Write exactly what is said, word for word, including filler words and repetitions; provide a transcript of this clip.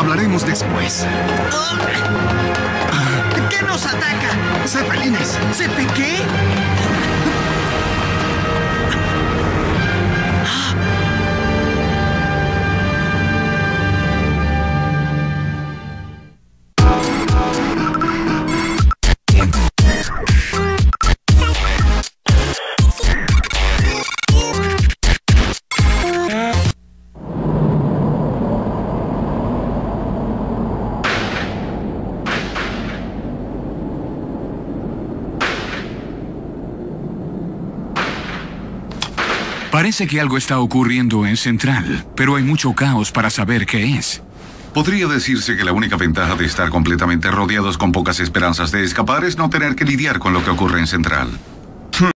Hablaremos después. ¿Qué nos ataca? ¡Zeppelines! ¿Zepe qué? Parece que algo está ocurriendo en Central, pero hay mucho caos para saber qué es. Podría decirse que la única ventaja de estar completamente rodeados con pocas esperanzas de escapar es no tener que lidiar con lo que ocurre en Central.